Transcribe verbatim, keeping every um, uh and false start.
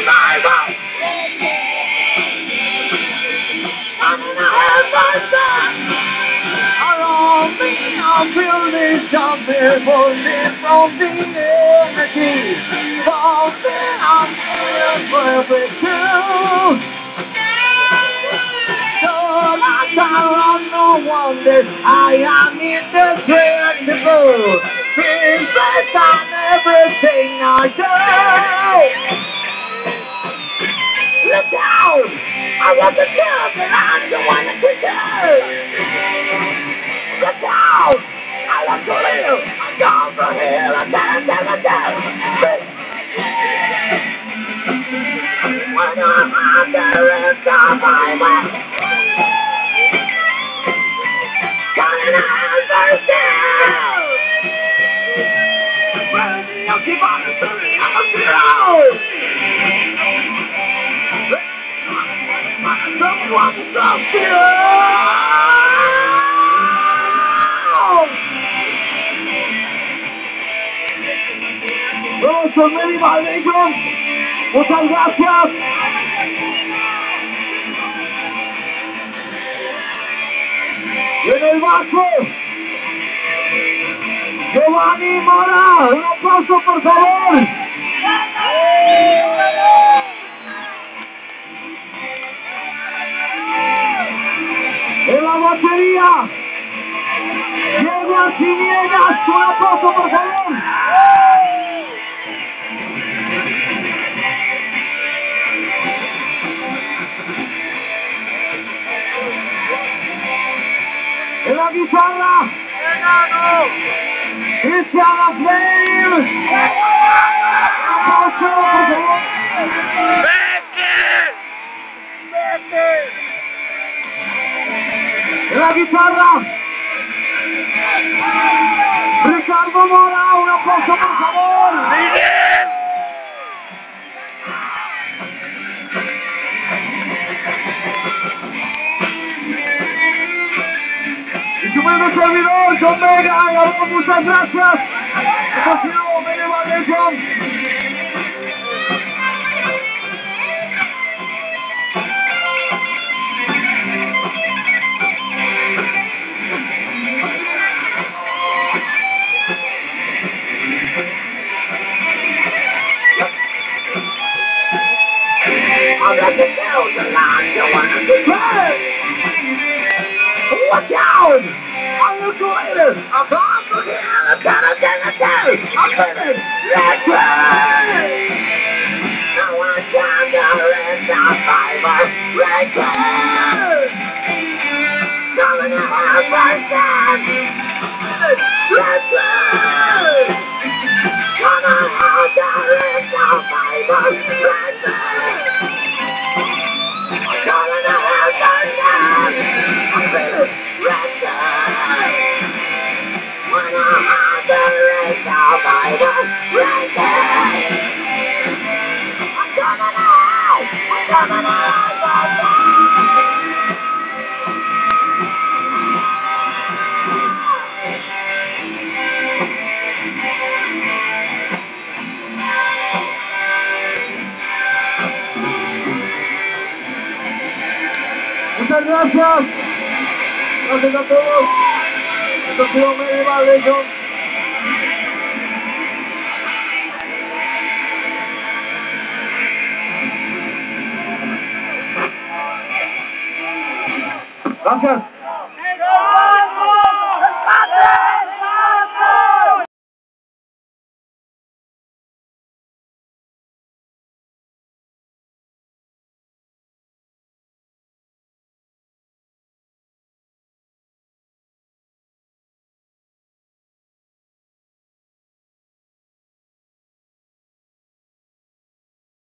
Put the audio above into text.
survival. I'm in a heaven around me. I feel this jumping, pulling from the energy. Something I'm feeling perfect too. So last time no wonder I am indescribable. Feels based on everything I do. Look out! I want to kill, but I'm the one that can kill. Look out! I want to live. I'm gone from here. I can't never tell. When I'm under a survivor, coming out first down. Well, the young body feeling I'm a hero. Someone so pure. Vamos con Mary Vallejo. Muchas gracias. Y en el bajo, Giovanni Mora. Un aplauso, por favor. En la batería, Diego Arciniegas. Un aplauso, por favor. En la guitarra, Cristian Afleir. Aplauso, por favor. En la guitarra, Ricardo Mora. Un aplauso, por favor. Humilde servidor, John Vega, muchas gracias. Esto ha sido Mary Vallejo. I'm going to tell the line you want to play. Watch out! I'm the greatest! I'm gone from here! I'm gonna get it down! I'm living! Let's play! No one's down there in survivor! Let's play! Coming to have my son! Let's play! Come on out there in survivor! Let's play! Coming to have my son! I'm living! When I'm under a survivor, right I'm coming out! I'm coming out! Muchas gracias. Gracias a todos. Esto ha sido Mary Vallejo. Gracias.